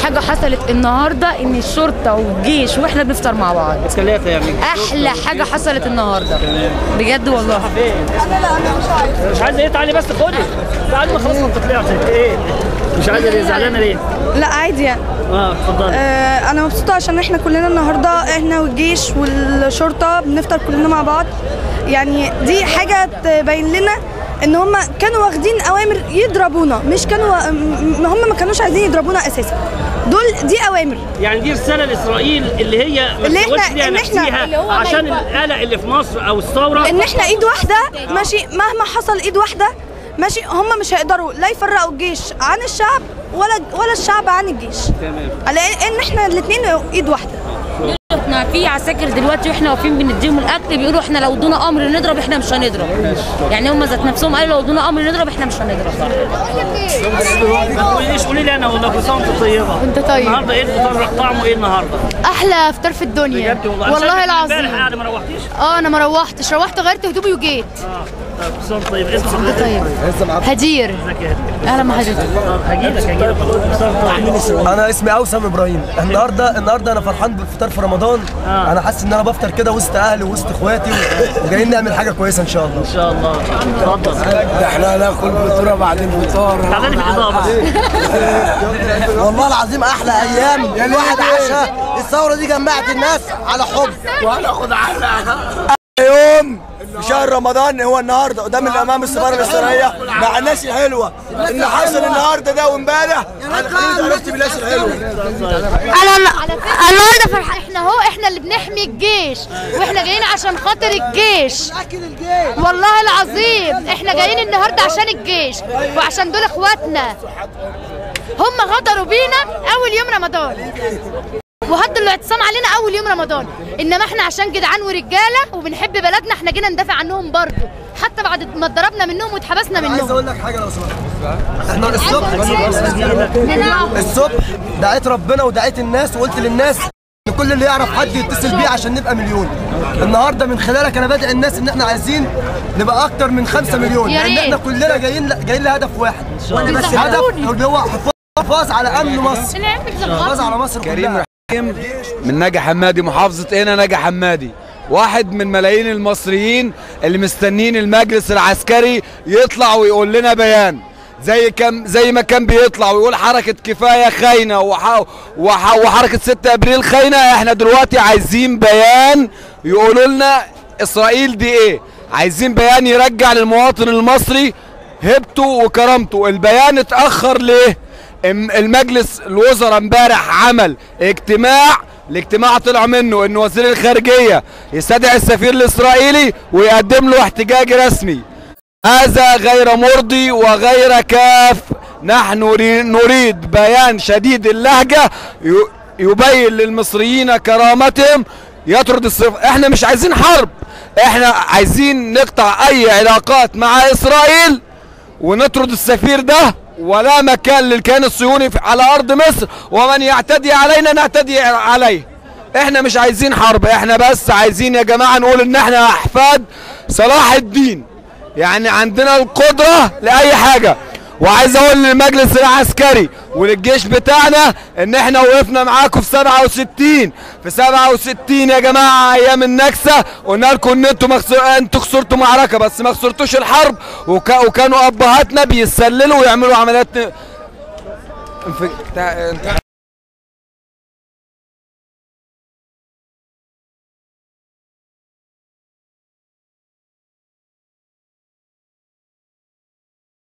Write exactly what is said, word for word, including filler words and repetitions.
حاجه حصلت النهارده ان الشرطه والجيش واحنا بنفطر مع بعض. ثلاثه يعني احلى حاجه حصلت النهارده بجد والله. انا لا انا مش عايزه مش عايزه ايه. تعالي بس خدي تعالي ما خلاص ما بتطلعش. ايه مش عايزه ليه؟ زعلانه ليه؟ لا عادي يعني. اه اتفضلي. آه انا مبسوطه عشان احنا كلنا النهارده احنا والجيش والشرطه بنفطر كلنا مع بعض. يعني دي حاجه تبين لنا ان هم كانوا واخدين اوامر يضربونا، مش كانوا هم ما كانوش عايزين يضربونا اساسا. دول دي اوامر. يعني دي رساله لاسرائيل اللي هي ما اللي تسويش احنا ليها ان احنا نفسيها عشان القلق اللي في مصر او الثوره، ان احنا ايد واحده ماشي. مهما حصل ايد واحده ماشي. هم مش هيقدروا لا يفرقوا الجيش عن الشعب ولا ولا الشعب عن الجيش. تمام. لان احنا الاثنين ايد واحده. احنا في عساكر دلوقتي واحنا واقفين بنديهم الاكل بيقولوا احنا لو ادونا امر نضرب احنا مش هنضرب. يعني هم ذات نفسهم قالوا لو ادونا امر نضرب احنا مش هنضرب. ما تقوليش قولي لي انا والله كل سنه وانت طيبه. انت طيب. النهارده ايه الفطار طعمه ايه النهارده؟ احلى فطار في الدنيا بجد والله. والله العظيم. امبارح قاعده ما روحتيش؟ اه انا ما روحتش، روحت غيرت هدومي وجيت. اه طيب كل سنه وانت طيب. اسم حضرتك؟ طيب هدير. ازيك يا هدير؟ اهلا بحضرتك. هجيلك هجيلك كل سنه وانت طيب. انا اسمي اوسم ابراهيم. النهارده النهارده انا فرحان بالفطار في رمضان. آه. انا حاسس ان انا بفطر كده وسط اهلي ووسط اخواتي وجايين نعمل حاجه كويسه ان شاء الله. ان شاء الله. اتفضل. احنا هناكل فطوره بعد الفطار. تعالى في الاضافه. والله العظيم احلى ايام الواحد عاشها. الثوره دي جمعت الناس على حب. وهناخد احلى يوم في شهر رمضان هو النهارده قدام الامام السفاره الاسرائيليه مع الناس الحلوه. اللي حصل النهارده ده وامبارح انا خليني عرفت بالناس الحلوه. انا النهارده فرحان. احنا اهو احنا اللي بنحمي الجيش واحنا جايين عشان خاطر الجيش. والله العظيم احنا جايين النهارده عشان الجيش وعشان دول اخواتنا. هم غدروا بينا اول يوم رمضان وهدوا الاعتصام علينا اول يوم رمضان، انما احنا عشان جدعان ورجاله وبنحب بلدنا احنا جينا ندافع عنهم برضه حتى بعد ما اتضربنا منهم واتحبسنا منهم. عايز اقول لك حاجه لو سمحت. احنا الصبح الصبح دعيت ربنا ودعيت الناس وقلت للناس ان كل اللي يعرف حد يتصل بيه عشان نبقى مليون. النهارده من خلالك انا بادئ الناس ان احنا عايزين نبقى اكتر من خمسة مليون، لان احنا كلنا جايين جايين لهدف واحد. هدف اللي هو حفاظ على امن مصر، حفاظ على مصر كلها. من ناجي حمادي، محافظة هنا ناجي حمادي، واحد من ملايين المصريين اللي مستنين المجلس العسكري يطلع ويقول لنا بيان زي كم زي ما كان بيطلع ويقول حركة كفاية خاينة وح وح وحركة ستة ابريل خاينة. احنا دلوقتي عايزين بيان يقولوا لنا اسرائيل دي ايه. عايزين بيان يرجع للمواطن المصري هيبته وكرامته. البيان اتأخر ليه؟ المجلس الوزراء امبارح عمل اجتماع، الاجتماع طلع منه ان وزير الخارجيه يستدعي السفير الاسرائيلي ويقدم له احتجاج رسمي. هذا غير مرضي وغير كاف. نحن نريد بيان شديد اللهجه يبين للمصريين كرامتهم، يطرد الصف. احنا مش عايزين حرب، احنا عايزين نقطع اي علاقات مع اسرائيل ونطرد السفير ده، ولا مكان للكيان الصهيوني على ارض مصر، ومن يعتدي علينا نعتدي عليه. احنا مش عايزين حرب، احنا بس عايزين يا جماعه نقول ان احنا احفاد صلاح الدين، يعني عندنا القدره لاي حاجه. وعايز اقول للمجلس العسكري وللجيش بتاعنا ان احنا وقفنا معاكم في سبعة وستين في سبعة وستين يا جماعه ايام النكسه. قلنا لكم ان انتوا مخسر... انتوا خسرتوا معركه بس ما خسرتوش الحرب. وك... وكانوا ابهاتنا بيسللوا ويعملوا عمليات